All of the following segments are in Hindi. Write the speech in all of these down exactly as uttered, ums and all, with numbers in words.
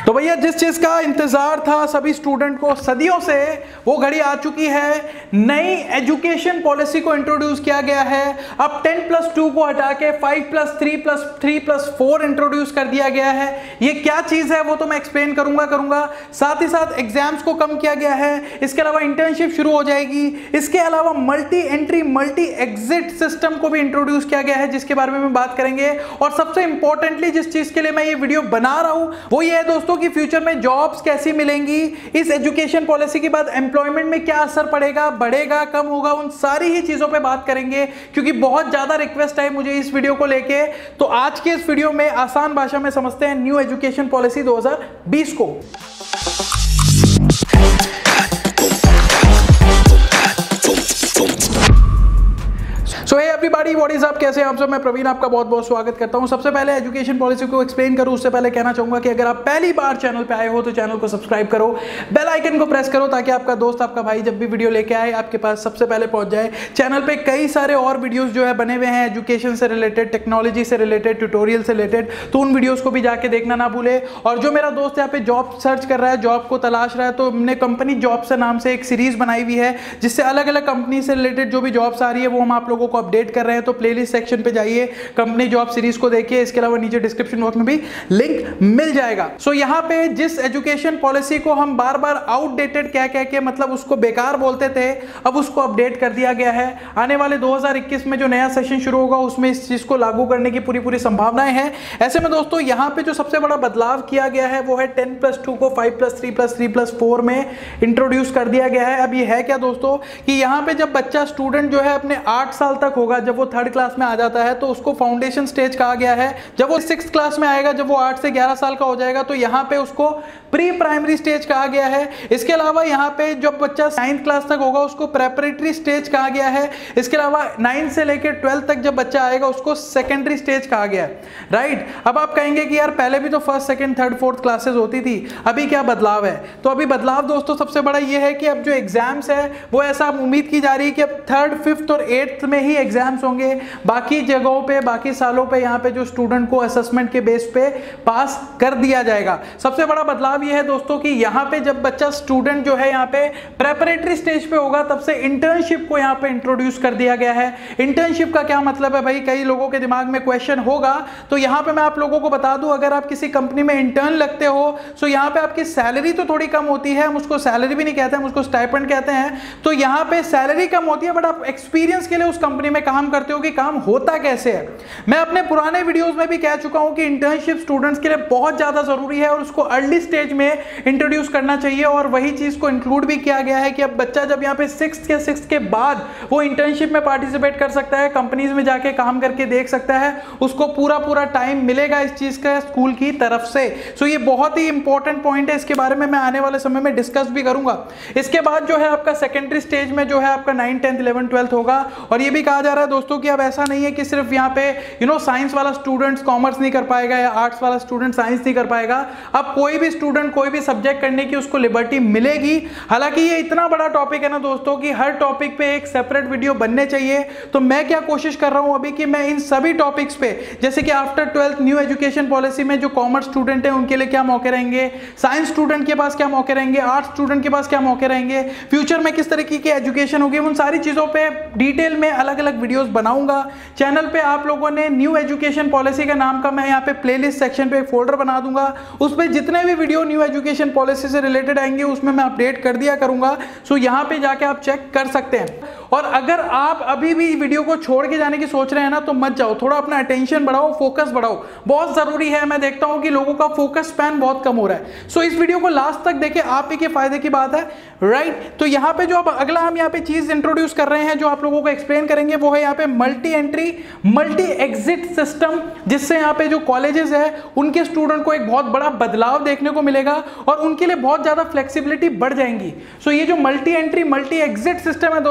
तो भैया जिस चीज का इंतजार था सभी स्टूडेंट को सदियों से, वो घड़ी आ चुकी है। नई एजुकेशन पॉलिसी को इंट्रोड्यूस किया गया है। अब टेन प्लस टू को हटा के five plus three plus three plus four introduce कर दिया गया है। ये क्या चीज है वो तो मैं एक्सप्लेन करूंगा करूंगा साथ ही साथ एग्जाम्स को कम किया गया है। इसके अलावा इंटर्नशिप शुरू हो जाएगी। इसके अलावा multi entry multi exit system को भी इंट्रोड्यूस किया गया है, जिसके बारे में हम बात करेंगे। और सबसे इंपॉर्टेंटली जिस चीज के लिए मैं ये वीडियो बना रहा हूं वो ये है दोस्तों कि फ्यूचर में जॉब्स कैसी मिलेंगी, इस एजुकेशन पॉलिसी के बाद एम्प्लॉयमेंट में क्या असर पड़ेगा, बढ़ेगा कम होगा, उन सारी ही चीजों पे बात करेंगे क्योंकि बहुत ज्यादा रिक्वेस्ट है मुझे इस वीडियो को लेके। तो आज के इस वीडियो में आसान भाषा में समझते हैं न्यू एजुकेशन पॉलिसी दो हज़ार बीस को। So hey everybody, what is up, कैसे हैं आप सब। मैं प्रवीण आपका बहुत बहुत स्वागत करता हूं। सबसे पहले एजुकेशन पॉलिसी को एक्सप्लेन करूं उससे पहले कहना चाहूंगा कि अगर आप पहली बार चैनल पे आए हो तो चैनल को सब्सक्राइब करो, बेल आइकन को प्रेस करो ताकि आपका दोस्त आपका भाई जब भी वीडियो लेके आए आपके पास सबसे पहले पहुंच जाए। चैनल पे कई सारे और वीडियोस जो है बने हुए हैं एजुकेशन से रिलेटेड, टेक्नोलॉजी से रिलेटेड, ट्यूटोरियल से रिलेटेड, तो उन वीडियोस को भी जाके देखना ना भूले। और जो मेरा दोस्त यहाँ पे जॉब सर्च कर रहा है, जॉब को तलाश रहा है, तो हमने कंपनी जॉब से नाम से एक सीरीज बनाई हुई है जिससे अलग अलग कंपनी से रिलेटेड जो भी जॉब्स आ रही है वो हम आप लोगों को अपडेट कर रहे हैं। तो प्लेलिस्ट सेक्शन पे जाइए, कंपनी जॉब सीरीज को देखिए। इसके अलावा नीचे डिस्क्रिप्शन बॉक्स में भी लिंक मिल जाएगा। सो so, यहाँ पे जिस एजुकेशन पॉलिसी को हम बार बार आउटडेटेड कह कह के मतलब उसको बेकार बोलते थे, अब उसको अपडेट कर दिया गया है। आने वाले दो हज़ार इक्कीस में जो नया सेशन शुरू होगा उसमें इस चीज को लागू करने की पूरी पूरी संभावनाएं हैं। ऐसे में दोस्तों यहाँ पे जो सबसे बड़ा बदलाव किया गया है वो है टेन प्लस टू को five plus three plus three plus four में इंट्रोड्यूस कर दिया गया है। अब ये है क्या दोस्तों कि यहाँ पे जब बच्चा स्टूडेंट जो है अपने आठ साल तक होगा, जब वो थर्ड क्लास में आ जाता है तो उसको फाउंडेशन स्टेज कहा गया है। जब वो सिक्स क्लास में आएगा, जब वो आठ से ग्यारह साल का हो जाएगा तो यहाँ पे उसको प्री प्राइमरी स्टेज कहा गया है। इसके अलावा यहाँ पे जब बच्चा नाइन्थ क्लास तक होगा उसको प्रेपरेटरी स्टेज कहा गया है। इसके अलावा नाइन्थ से लेकर ट्वेल्थ तक जब बच्चा आएगा उसको सेकेंडरी स्टेज कहा गया है। राइट, अब आप कहेंगे कि यार पहले भी तो first second third fourth classes होती थी, अभी क्या बदलाव है। तो अभी बदलाव दोस्तों सबसे बड़ा ये है कि अब जो एग्जाम्स है वो ऐसा उम्मीद की जा रही है कि अब थर्ड फिफ्थ और एट्थ में ही एग्जाम्स होंगे। बाकी जगहों पे बाकी सालों पे यहाँ पे जो स्टूडेंट को असेसमेंट के बेस पे पास कर दिया जाएगा। सबसे बड़ा बदलाव ये है दोस्तों कि यहाँ पे जब बच्चा स्टूडेंट जो है यहाँ पे प्रेपरेटरी स्टेज पे होगा तब से इंटर्नशिप को यहाँ पे इंट्रोड्यूस कर दिया गया है। इंटर्नशिप का क्या मतलब है भाई, कई लोगों के दिमाग में क्वेश्चन होगा तो यहाँ पे मैं आप लोगों को बता दूं, अगर आप किसी कंपनी में इंटर्न लगते हो तो यहाँ पे आपकी सैलरी तो थोड़ी कम होती है, हम उसको सैलरी भी नहीं कहते हैं, हम उसको स्टाइपेंड कहते हैं। तो यहाँ पे सैलरी कम होती है बट आप एक्सपीरियंस के लिए उस कंपनी में काम करते हो कि काम होता कैसे है। मैं अपने पुराने वीडियोस में भी कह चुका हूं कि इंटर्नशिप स्टूडेंट्स के लिए बहुत ज्यादा जरूरी है और उसको अर्ली स्टेज में इंट्रोड्यूस करना चाहिए। और वही चीज को इंक्लूड भी किया गया है कि अब बच्चा जब यहां पे सिक्स्थ के सिक्स्थ के बाद वो इंटर्नशिप में पार्टिसिपेट कर सकता है, कंपनीज में जाके काम करके देख सकता है, उसको पूरा पूरा टाइम मिलेगा इस चीज का स्कूल की तरफ से। सो ये बहुत ही इंपॉर्टेंट पॉइंट है, इसके बारे में मैं आने वाले समय में डिस्कस भी करूंगा। इसके बाद जो है आपका सेकेंडरी स्टेज में जो है आपका नाइन टेंथ इलेवन ट्वेल्थ होगा। और ये भी कहा जा रहा है दोस्तों कि अब ऐसा नहीं है कि सिर्फ यहाँ पे यू नो साइंस वाला स्टूडेंट कॉमर्स नहीं कर पाएगा या आर्ट्स वाला स्टूडेंट साइंस नहीं कर पाएगा। अब कोई भी स्टूडेंट कोई भी सब्जेक्ट करने की उसको लिबर्टी मिलेगी। हालांकि ये इतना बड़ा टॉपिक है ना दोस्तों कि हर टॉपिक पे एक सेपरेट वीडियो बनने चाहिए। तो मैं क्या कोशिश कर रहा हूं अभी कि मैं इन सभी टॉपिक्स पे, जैसे कि after twelfth new education policy में जो कॉमर्स स्टूडेंट है उनके लिए क्या मौके रहेंगे, साइंस स्टूडेंट के पास क्या मौके रहेंगे, आर्ट्स स्टूडेंट के पास क्या मौके रहेंगे, फ्यूचर में किस तरीके की एजुकेशन होगी, उन सारी चीजों पर डिटेल में अलग अलग वीडियोज बनाऊंगा। चैनल पे आप लोगों ने न्यू एजुकेशन पॉलिसी का नाम का मैं यहाँ पे प्लेलिस्ट सेक्शन पे एक फोल्डर बना दूंगा, उस पे जितने भी वीडियो न्यू एजुकेशन पॉलिसी से रिलेटेड आएंगे उसमें मैं अपडेट कर दिया करूंगा। सो यहाँ पे जाके आप चेक कर सकते हैं। और अगर आप अभी भी वीडियो को छोड़ के जाने की सोच रहे हैं ना तो मत जाओ, थोड़ा अपना अटेंशन बढ़ाओ, फोकस बढ़ाओ, बहुत जरूरी है। मैं देखता हूं कि लोगों का फोकस स्पैन बहुत कम हो रहा है। सो इस वीडियो को लास्ट तक देखें, आप ही के फायदे की बात है। राइट, तो यहाँ पे जो अब अगला हम यहाँ पे चीज इंट्रोड्यूस कर रहे हैं जो आप लोगों को एक्सप्लेन करेंगे वो है यहाँ पे multi entry multi exit system, जिससे यहाँ पे जो कॉलेजेस है उनके स्टूडेंट को एक बहुत बड़ा बदलाव देखने को मिलेगा और उनके लिए बहुत ज्यादा फ्लेक्सिबिलिटी बढ़ जाएंगी। सो ये जो multi entry multi exit system है दोस्तों वो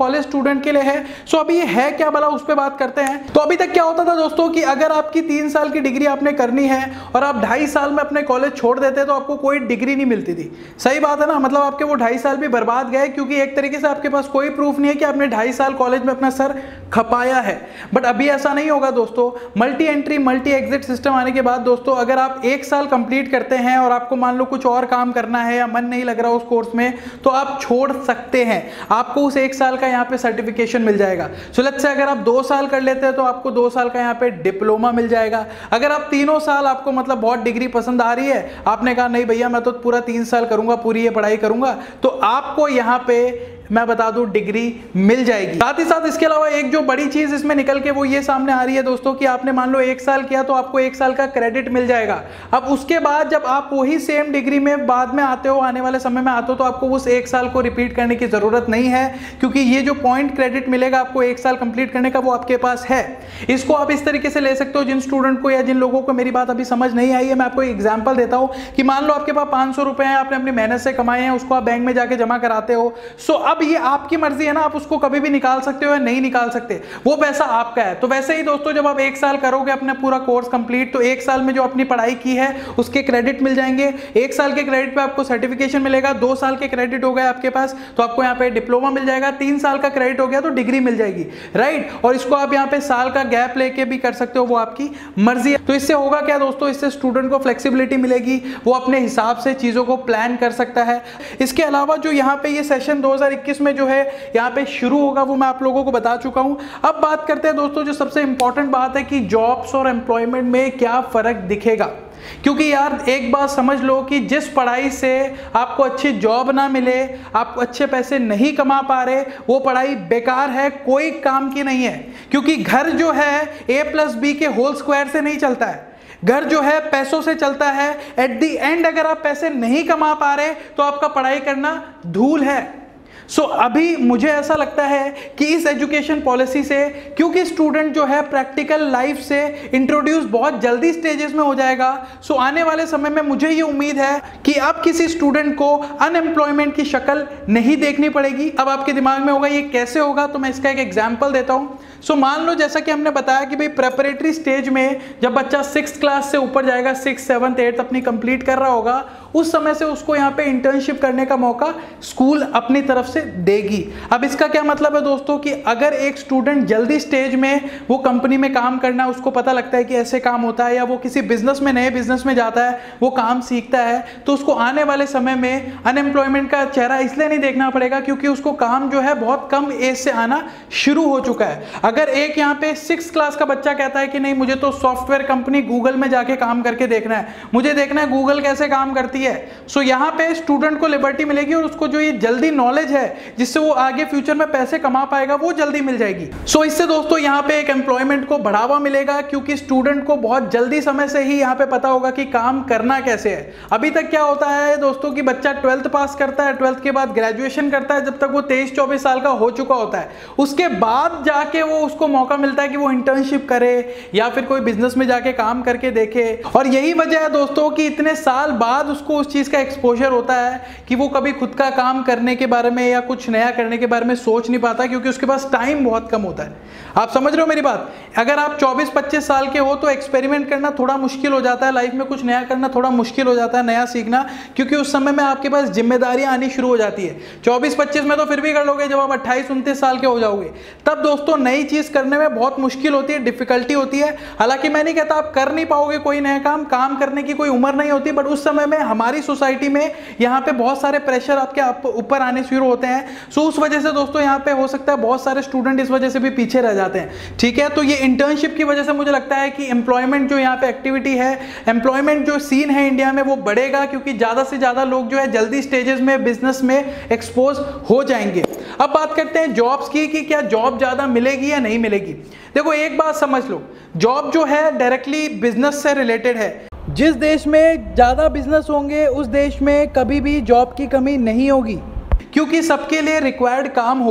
कॉलेज स्टूडेंट के लिए है। सो अभी ये है क्या भला, उस पर बात करते हैं। तो अभी तक क्या होता था दोस्तों कि अगर आपकी तीन साल की डिग्री आपने करनी है और आप ढाई साल में अपने कॉलेज छोड़ देते तो आपको कोई डिग्री नहीं मिलती थी। सही बात है ना, मतलब आपके वो ढाई साल भी बर्बाद गए, क्योंकि एक तरीके से आपके पास कोई प्रूफ नहीं है कि आपने ढाई साल कॉलेज में अपना सर खपाया है। बट अभी ऐसा नहीं होगा दोस्तों। Multi entry multi exit system आने के बाद दोस्तों, अगर आप एक साल कंप्लीट करते हैं और आपको मान लो कुछ और काम करना है या मन नहीं लग रहा उस कोर्स में, तो आप छोड़ सकते हैं। आपको उस एक साल का यहाँ पे सर्टिफिकेशन मिल जाएगा। सो लेट्स से अगर आप दो साल कर लेते हैं तो आपको दो साल का यहाँ पे डिप्लोमा मिल जाएगा। अगर आप तीनों साल आपको मतलब बहुत डिग्री पसंद आ रही है, आपने कहा नहीं भैया मैं तो पूरा तीन साल करूंगा, पूरी ये पढ़ाई करूंगा, तो आपको यहाँ पे मैं बता दूं डिग्री मिल जाएगी। साथ ही साथ इसके अलावा एक जो बड़ी चीज इसमें निकल के वो ये सामने आ रही है दोस्तों कि आपने मान लो एक साल किया तो आपको एक साल का क्रेडिट मिल जाएगा। अब उसके बाद जब आप वही सेम डिग्री में बाद में आते हो, आने वाले समय में आते हो, तो आपको उस एक साल को रिपीट करने की जरूरत नहीं है, क्योंकि ये जो पॉइंट क्रेडिट मिलेगा आपको एक साल कंप्लीट करने का वो आपके पास है। इसको आप इस तरीके से ले सकते हो, जिन स्टूडेंट को या जिन लोगों को मेरी बात अभी समझ नहीं आई है, मैं आपको एग्जाम्पल देता हूं कि मान लो आपके पास पांच सौ रुपए हैं, आपने अपनी मेहनत से कमाए हैं, उसको आप बैंक में जाके जमा कराते हो। सो अब ये आपकी मर्जी है ना, आप उसको कभी भी निकाल सकते हो या नहीं निकाल सकते, वो पैसा आपका है। तो वैसे ही दोस्तों जब आप एक साल करोगे अपना पूरा कोर्स कंप्लीट, तो एक साल में जो अपनी पढ़ाई की है उसके क्रेडिट मिल जाएंगे। एक साल के क्रेडिट पे आपको सर्टिफिकेशन मिलेगा। दो साल के क्रेडिट हो गए आपके पास तो आपको यहाँ पे डिप्लोमा मिल जाएगा। तीन साल का क्रेडिट हो गया तो डिग्री मिल जाएगी, राइट। और इसको आप यहाँ पे साल का गैप लेके भी कर सकते हो, वो आपकी मर्जी है। तो इससे होगा क्या दोस्तों, इससे स्टूडेंट को फ्लेक्सिबिलिटी मिलेगी, वो अपने हिसाब से चीजों को प्लान कर सकता है। इसके अलावा जो यहाँ पे ये सेशन दो हज़ार इक्कीस में जो है यहाँ पे शुरू होगा वो मैं आप लोगों को बता चुका हूं। अब बात करते हैं दोस्तों जो सबसे इंपॉर्टेंट बात है कि जॉब्स और एम्प्लॉयमेंट में क्या फर्क दिखेगा। क्योंकि यार एक बात समझ लो कि जिस पढ़ाई से आपको अच्छी जॉब ना मिले, आप अच्छे पैसे नहीं कमा पा रहे, वो पढ़ाई बेकार है, कोई काम की नहीं है। क्योंकि घर जो है ए प्लस बी के होल स्क्वायर से नहीं चलता है, घर जो है पैसों से चलता है। एट द एंड अगर आप पैसे नहीं कमा पा रहे तो आपका पढ़ाई करना धूल है। सो so, अभी मुझे ऐसा लगता है कि इस एजुकेशन पॉलिसी से, क्योंकि स्टूडेंट जो है प्रैक्टिकल लाइफ से इंट्रोड्यूस बहुत जल्दी स्टेजेस में हो जाएगा, सो so, आने वाले समय में मुझे ये उम्मीद है कि अब किसी स्टूडेंट को अनएम्प्लॉयमेंट की शक्ल नहीं देखनी पड़ेगी। अब आपके दिमाग में होगा ये कैसे होगा, तो मैं इसका एक एग्जाम्पल देता हूँ। सो so, मान लो जैसा कि हमने बताया कि भाई प्रेपरेटरी स्टेज में जब बच्चा सिक्स क्लास से ऊपर जाएगा, सिक्स सेवन्थ एट्थ अपनी कंप्लीट कर रहा होगा, उस समय से उसको यहाँ पे इंटर्नशिप करने का मौका स्कूल अपनी तरफ से देगी। अब इसका क्या मतलब है दोस्तों कि अगर एक स्टूडेंट जल्दी स्टेज में वो कंपनी में काम करना, उसको पता लगता है कि ऐसे काम होता है, या वो किसी बिजनेस में नए बिजनेस में जाता है, वो काम सीखता है, तो उसको आने वाले समय में अनएम्प्लॉयमेंट का चेहरा इसलिए नहीं देखना पड़ेगा क्योंकि उसको काम जो है बहुत कम एज से आना शुरू हो चुका है। अगर एक यहाँ पे सिक्स क्लास का बच्चा कहता है कि नहीं मुझे तो सॉफ्टवेयर कंपनी गूगल में जाके काम करके देखना है, मुझे देखना है गूगल कैसे काम करती है, सो यहाँ पे स्टूडेंट को लिबर्टी मिलेगी और उसको जो ये जल्दी नॉलेज है जिससे वो आगे फ्यूचर में पैसे कमा पाएगा वो जल्दी मिल जाएगी। सो इससे दोस्तों यहाँ पे एक एम्प्लॉयमेंट को बढ़ावा मिलेगा, क्योंकि स्टूडेंट को बहुत जल्दी समय से ही यहाँ पे पता होगा कि काम करना कैसे है। अभी तक क्या होता है दोस्तों कि बच्चा ट्वेल्थ पास करता है, ट्वेल्थ के बाद ग्रेजुएशन करता है, जब तक वो तेईस चौबीस साल का हो चुका होता है, उसके बाद जाके वो उसको मौका मिलता है कि वो इंटर्नशिप करे या फिर कोई बिजनेस में जाके काम करके देखे। और यही वजह है दोस्तों कि इतने साल बाद उसको उस चीज का एक्सपोजर होता है कि वो कभी खुद का काम करने के बारे में या कुछ नया करने के बारे में सोच नहीं पाता, क्योंकि उसके पास टाइम बहुत कम होता है। आप समझ रहे हो मेरी बात? अगर आप चौबीस पच्चीस साल के हो तो एक्सपेरिमेंट करना थोड़ा मुश्किल हो जाता है, लाइफ में कुछ नया करना थोड़ा मुश्किल हो जाता है, नया सीखना, क्योंकि उस समय में आपके पास जिम्मेदारियां आनी शुरू हो जाती है। चौबीस पच्चीस में तो फिर भी कर लोगे, जब आप अट्ठाईस उनतीस साल के हो जाओगे तब दोस्तों नई चीज करने में बहुत मुश्किल होती है, डिफिकल्टी होती है। हालांकि मैं नहीं कहता आप कर नहीं पाओगे कोई नया काम, काम करने की कोई उम्र नहीं होती, बट उस समय में हमारी सोसाइटी में यहाँ पे बहुत सारे प्रेशर आपके ऊपर आने शुरू होते हैं। सो उस वजह से दोस्तों यहाँ पे हो सकता है बहुत सारे स्टूडेंट इस वजह से भी पीछे रह जाते हैं, ठीक है। तो ये इंटर्नशिप की वजह से मुझे लगता है कि एम्प्लॉयमेंट जो यहाँ पे एक्टिविटी है, एम्प्लॉयमेंट जो सीन है इंडिया में वो बढ़ेगा, क्योंकि ज्यादा से ज्यादा लोग जो है जल्दी स्टेजेस में बिजनेस में एक्सपोज हो जाएंगे। अब बात करते हैं जॉब्स की कि क्या जॉब ज्यादा मिलेगी या नहीं मिलेगी। देखो एक बात समझ लो, जॉब जो है डायरेक्टली बिजनेस से रिलेटेड है। जिस देश में ज्यादा बिजनेस होंगे उस देश में कभी भी जॉब की कमी नहीं होगी, क्योंकि सबके लिए रिक्वायर्ड काम होगा।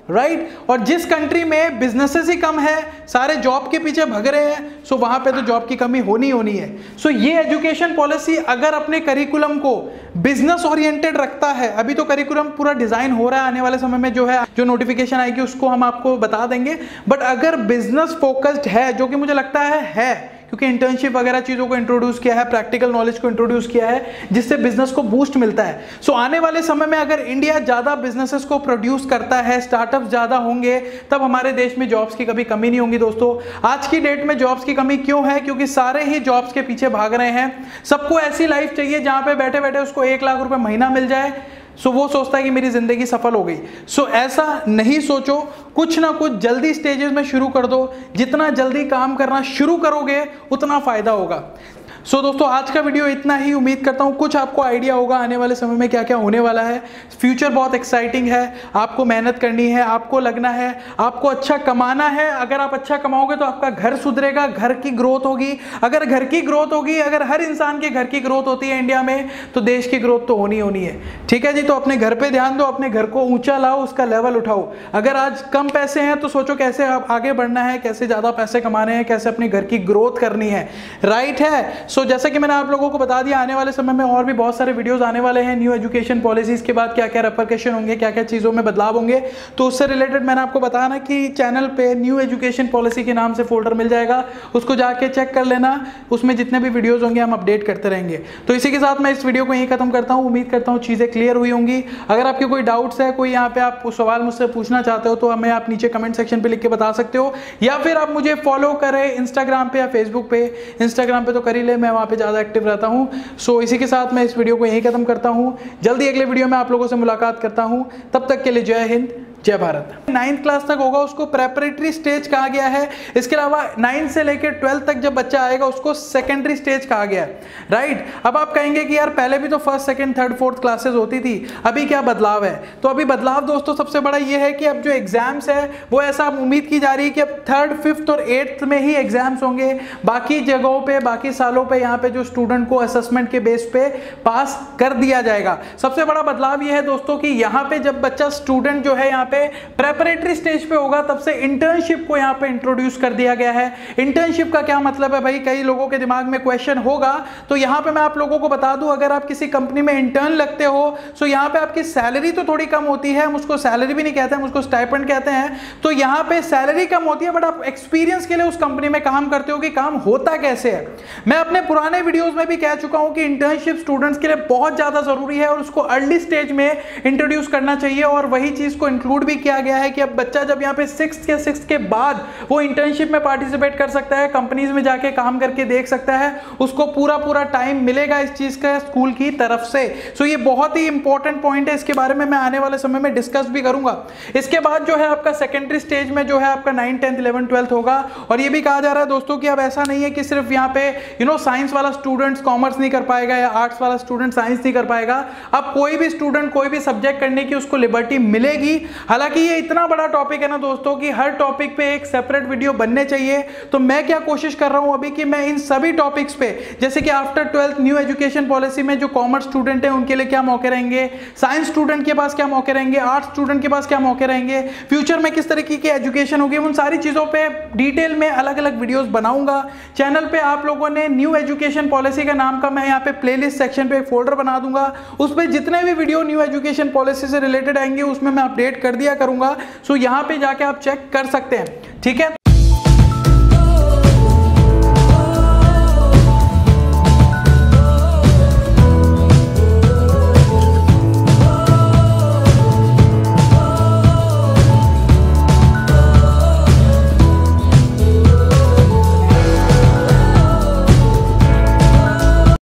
राइट। और जिस कंट्री में बिजनेसेस ही कम है, सारे जॉब के पीछे भग रहे हैं, सो वहां पे तो जॉब की कमी होनी होनी है। सो ये एजुकेशन पॉलिसी अगर अपने करिकुलम को बिजनेस ओरिएंटेड रखता है, अभी तो करिकुलम पूरा डिजाइन हो रहा है, आने वाले समय में जो है जो नोटिफिकेशन आएगी उसको हम आपको बता देंगे, बट अगर बिजनेस फोकस्ड है, जो कि मुझे लगता है है क्योंकि इंटर्नशिप वगैरह चीज़ों को इंट्रोड्यूस किया है, प्रैक्टिकल नॉलेज को इंट्रोड्यूस किया है, जिससे बिजनेस को बूस्ट मिलता है। सो so, आने वाले समय में अगर इंडिया ज़्यादा बिजनेसेस को प्रोड्यूस करता है, स्टार्टअप ज़्यादा होंगे, तब हमारे देश में जॉब्स की कभी कमी नहीं होगी। दोस्तों आज की डेट में जॉब्स की कमी क्यों है? क्योंकि सारे ही जॉब्स के पीछे भाग रहे हैं। सबको ऐसी लाइफ चाहिए जहाँ पे बैठे बैठे उसको एक लाख रुपए महीना मिल जाए, सो so, वो सोचता है कि मेरी जिंदगी सफल हो गई। सो so, ऐसा नहीं सोचो, कुछ ना कुछ जल्दी स्टेजेस में शुरू कर दो। जितना जल्दी काम करना शुरू करोगे उतना फायदा होगा। सो so, दोस्तों आज का वीडियो इतना ही। उम्मीद करता हूँ कुछ आपको आइडिया होगा आने वाले समय में क्या क्या होने वाला है। फ्यूचर बहुत एक्साइटिंग है, आपको मेहनत करनी है, आपको लगना है, आपको अच्छा कमाना है। अगर आप अच्छा कमाओगे तो आपका घर सुधरेगा, घर की ग्रोथ होगी। अगर घर की ग्रोथ होगी, अगर हर इंसान के घर की ग्रोथ होती है इंडिया में, तो देश की ग्रोथ तो होनी होनी है। ठीक है जी, तो अपने घर पे ध्यान दो, अपने घर को ऊंचा लाओ, उसका लेवल उठाओ। अगर आज कम पैसे हैं तो सोचो कैसे आप आगे बढ़ना है, कैसे ज्यादा पैसे कमाने हैं, कैसे अपने घर की ग्रोथ करनी है। राइट है। सो so, जैसा कि मैंने आप लोगों को बता दिया, आने वाले समय में और भी बहुत सारे वीडियोस आने वाले हैं। न्यू एजुकेशन पॉलिसीज के बाद क्या क्या रेपरकशन होंगे, क्या क्या चीज़ों में बदलाव होंगे, तो उससे रिलेटेड मैंने आपको बताया ना कि चैनल पे न्यू एजुकेशन पॉलिसी के नाम से फोल्डर मिल जाएगा, उसको जाके चेक कर लेना। उसमें जितने भी वीडियोज़ होंगे हम अपडेट करते रहेंगे। तो इसी के साथ मैं इस वीडियो को यहीं खत्म करता हूँ। उम्मीद करता हूँ चीज़ें क्लियर हुई होंगी। अगर आपके कोई डाउट्स है, कोई यहाँ पे आप सवाल मुझसे पूछना चाहते हो, तो हमें आप नीचे कमेंट सेक्शन पे लिख के बता सकते हो, या फिर आप मुझे फॉलो करें इंस्टाग्राम पे या फेसबुक पे। इंस्टाग्राम पे तो कर ही ले, मैं वहाँ पे ज़्यादा एक्टिव रहता हूँ। सो इसी के साथ मैं इस वीडियो को यहीं खत्म करता हूँ। जल्दी अगले वीडियो में आप लोगों से मुलाकात करता हूँ। तब तक के लिए जय हिंद, जय भारत। नाइन्थ क्लास तक होगा उसको प्रेपरेटरी स्टेज कहा गया है। इसके अलावा नाइन्थ से लेकर ट्वेल्थ तक जब बच्चा आएगा उसको सेकेंडरी स्टेज कहा गया है। राइट। अब आप कहेंगे कि यार पहले भी तो first second third fourth classes होती थी, अभी क्या बदलाव है? तो अभी बदलाव दोस्तों सबसे बड़ा ये है कि अब जो एग्जाम्स है वो ऐसा उम्मीद की जा रही है कि अब थर्ड फिफ्थ और एट्थ में ही एग्जाम्स होंगे। बाकी जगहों पे, बाकी सालों पे यहाँ पे जो स्टूडेंट को असेसमेंट के बेस पे पास कर दिया जाएगा। सबसे बड़ा बदलाव ये है दोस्तों कि यहाँ पे जब बच्चा स्टूडेंट जो है यहाँ पे प्रेपरेटरी स्टेज पे होगा, तब से इंटर्नशिप को यहाँ पे इंट्रोड्यूस कर दिया गया है। इंटर्नशिप का क्या मतलब है भाई? कई लोगों के दिमाग में क्वेश्चन होगा, तो यहाँ पे मैं आप लोगों को बता दूं, अगर आप किसी कंपनी में इंटर्न लगते हो तो यहाँ पे आपकी सैलरी तो थोड़ी कम होती है, हम उसको सैलरी भी नहीं कहते हैं, हम उसको स्टाइपेंड कहते हैं। तो यहाँ पे सैलरी कम होती है, बट आप एक्सपीरियंस के लिए उस कंपनी में काम करते हो कि काम होता कैसे है। मैं अपने पुराने वीडियोस में भी कह चुका हूं कि इंटर्नशिप स्टूडेंट्स के लिए बहुत ज्यादा जरूरी है और उसको अर्ली स्टेज में इंट्रोड्यूस करना चाहिए। और वही चीज को इंक्लूड भी किया गया है कि अब बच्चा जब यहाँ पे सिक्स्थ या सिक्स्थ के बाद वो इंटर्नशिप में पार्टिसिपेट कर सकता है, कंपनीज में जाके काम करके देख सकता है, उसको पूरा पूरा टाइम मिलेगा इस चीज का स्कूल की तरफ से। सो ये बहुत ही इंपॉर्टेंट पॉइंट है, इसके बारे में मैं आने वाले समय में डिस्कस भी करूंगा। इसके बाद जो है आपका सेकेंडरी स्टेज में जो है आपका नाइन टेंथ इलेवन ट्वेल्थ होगा। और ये भी कहा जा रहा है दोस्तों कि अब ऐसा नहीं है कि सिर्फ यहाँ पे यू नो साइंस वाला स्टूडेंट्स कॉमर्स नहीं कर पाएगा या आर्ट्स वाला स्टूडेंट साइंस नहीं कर पाएगा। अब कोई भी स्टूडेंट कोई भी सब्जेक्ट करने की उसको लिबर्टी मिलेगी। हालांकि ये इतना बड़ा टॉपिक है ना दोस्तों कि हर टॉपिक पे एक सेपरेट वीडियो बनने चाहिए। तो मैं क्या कोशिश कर रहा हूं अभी कि मैं इन सभी टॉपिक्स पे, जैसे कि after twelfth new education policy में जो कॉमर्स स्टूडेंट है उनके लिए क्या मौके रहेंगे, साइंस स्टूडेंट के पास क्या मौके रहेंगे, आर्ट्स स्टूडेंट के पास क्या मौके रहेंगे, फ्यूचर में किस तरीके की एजुकेशन होगी, उन सारी चीजों पे डिटेल में अलग अलग वीडियोस बनाऊंगा। चैनल पे आप लोगों ने न्यू एजुकेशन पॉलिसी का नाम का मैं यहाँ पे प्लेलिस्ट सेक्शन पे एक फोल्डर बना दूंगा, उस पर जितने भी वीडियो न्यू एजुकेशन पॉलिसी से रिलेटेड आएंगे उसमें मैं अपडेट कर दिया करूंगा। सो यहाँ पे जाके आप चेक कर सकते हैं। ठीक है।